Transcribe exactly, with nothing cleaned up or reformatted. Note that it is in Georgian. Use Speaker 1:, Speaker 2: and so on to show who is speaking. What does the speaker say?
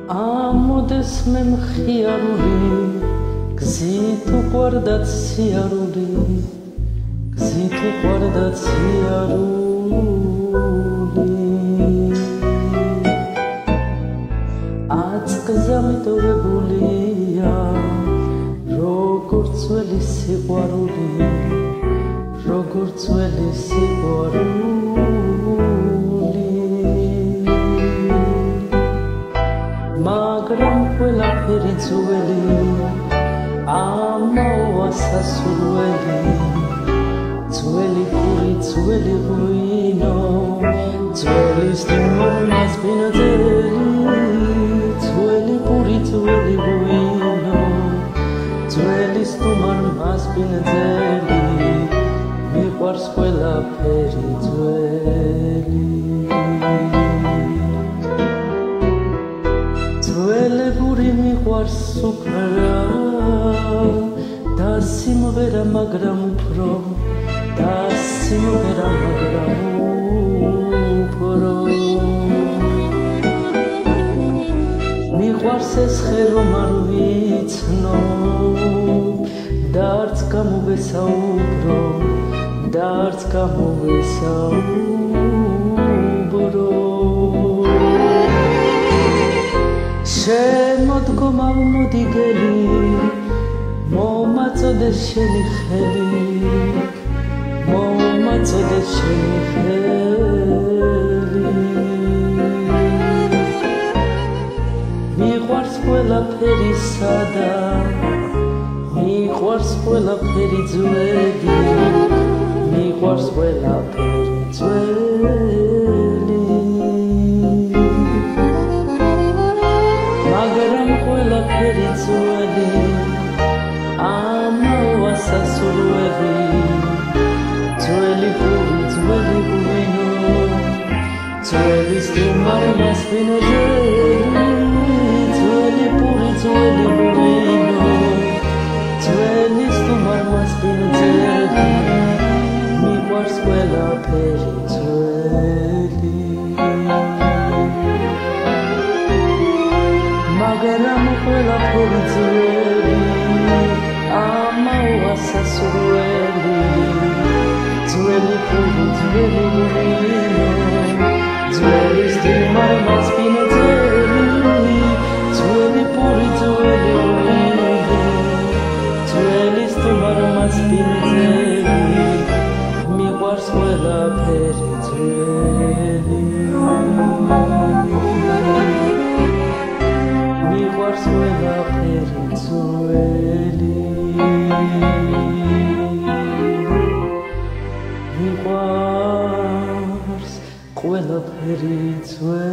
Speaker 1: ამოდეს მე მხიარული გზით უყვარდა ციარული გზით უყვარდა ციარული აწკზა მიტოვებულია როგორც ძველი სიყვარული როგორც ძველი სიყვარული მაგრამ ყველაფერი ძველი ამაოა სასურველი ძველი პური ძველი ღვინო ძველი სტუმარს ბინძელი ძველი პური ძველი ღვინო ძველი სტუმარს ბინძელი მიყვარს ყველაფერი ძველი ძველებური მიყვარს უკრა და სიმღერა მაგრამ უფრო და სიმღერა მაგრამ უფრო მიყვარს ეს ხე რომ არ ვიცნო და არც გამოვესაუბრო და არც გამოვესაუბრო შემოდგომა მოდიგელი მომაწოდეს შენი ხელი მომაწოდეს შენი ხელი მიყვარს ყველაფერი სადა მიყვარს ყველაფერი ძველი მიყვარს ყველაფერი ძველი მაგრამ ყველაფერი ძველი ამაოა სასურველი ძველი პური ძველი ღვინო ძველი სტუმარს ბინძელი ძველი პური ძველი ღვინო ძველი სტუმარს ბინძელი მიყვარს ყველაფერი ძველი მაგრამ ყველაფერი ძველი ამაოა სასურველი ძველი პური ძველი ღვინო ძველი სტუმარს ბინძელი ძველი პური ძველი ღვინო ძველი სტუმარს ბინძელი მიყვარს ყველაფერი ძველი მიყვარს ყველაფერი ძველი მიყვარს ყველაფერი ძველი